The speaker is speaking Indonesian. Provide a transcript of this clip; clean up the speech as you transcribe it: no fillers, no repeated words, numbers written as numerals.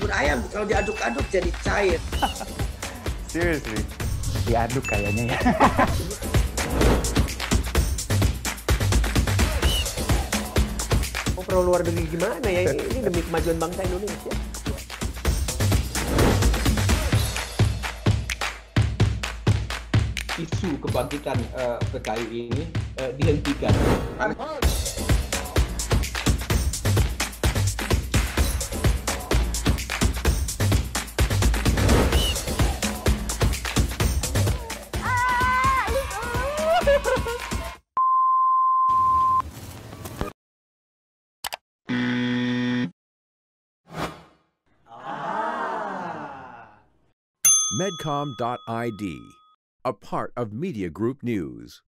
bubur ayam kalau diaduk-aduk jadi cair. Seriously? Diaduk kayaknya ya. Perlu luar negeri gimana ya? Ini demi kemajuan bangsa Indonesia. Isu kebangkitan PKI ini dihentikan. Medcom.id, a part of Media Group News.